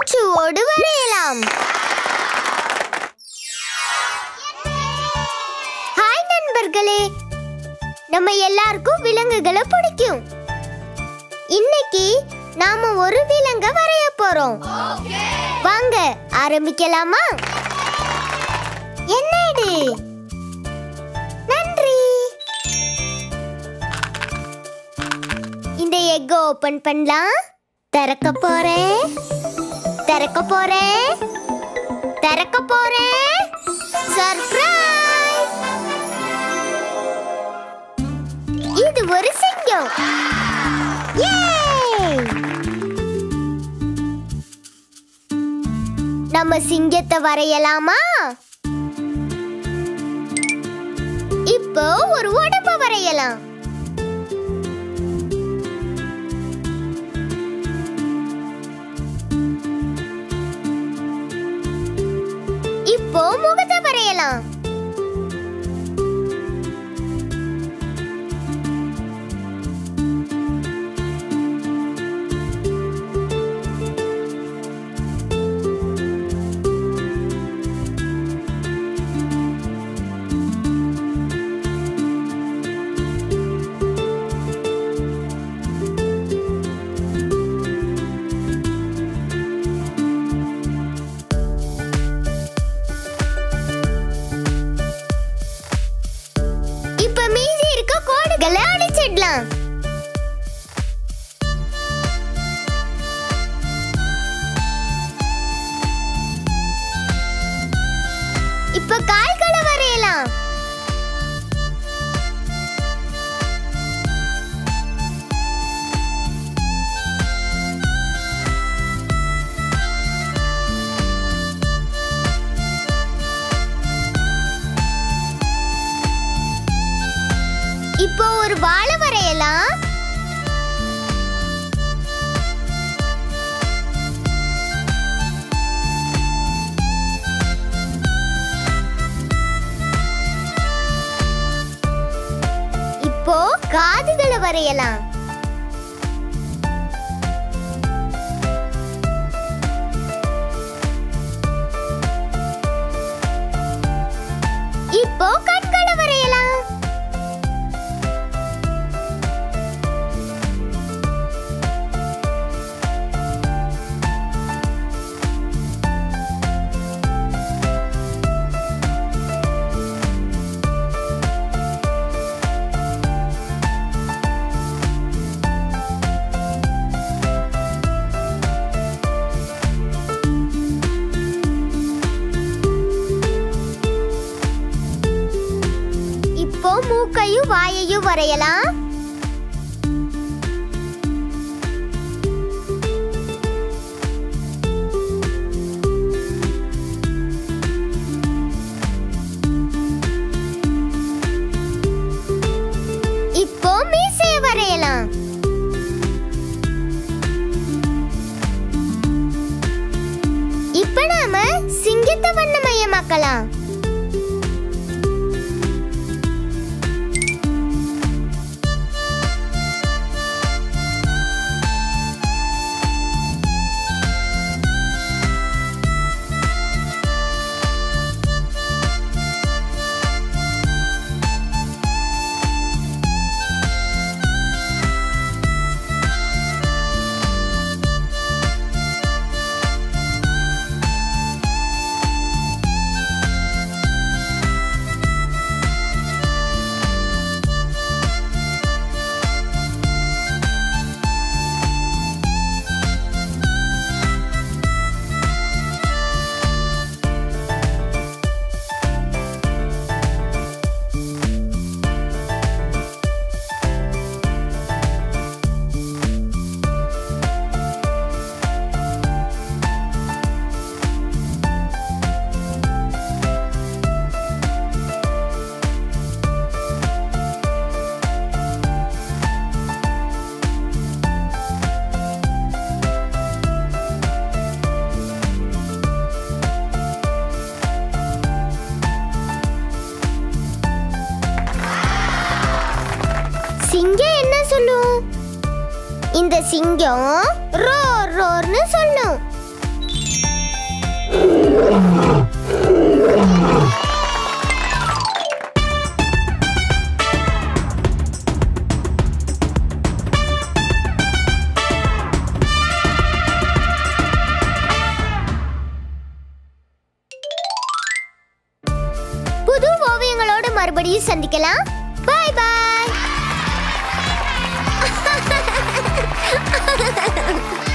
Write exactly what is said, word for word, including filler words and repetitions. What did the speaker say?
ChuChuவோடு வரையலாம். ஹாய் நண்பர்களே, நம்ம எல்லாருக்கும் விலங்குகளை பிடிக்கும். இன்னைக்கு நாம ஒரு விலங்க வரைய போறோம். வாங்க ஆரம்பிக்கலாமா? என்ன இது? நன்றி. இந்த எக் ஓபன் பண்ணலாம். திறக்க போறேன் திறக்க போறேன் திறக்க போறேன். சர்ப்ரைஸ்! இது ஒரு சிங்கம். நம்ம சிங்கத்தை வரையலாமா? இப்போ ஒரு உடம்ப வரையலாம். இப்போ முகத்தை வரையலாம். அடிச்சிடலாம். இப்ப கால்களை வரையலாம். இப்போ ஒரு வாழை வரையலாம். இப்போ காதுகளை வரையலாம். இப்போ கண்களை வரையலாம். இப்போ மூக்கையும் வாயையும் வரையலாம். இப்போ மீசையை வரையலாம். இப்ப நாம சிங்கத்தை வண்ணமயமாக்கலாம். சிங்கம் என்ன சொல்லும்? இந்த சிங்கம் ரோர் ரோர்னு சொல்லும். மறுபடியும் சந்திக்கலாம். பாய் பாய்.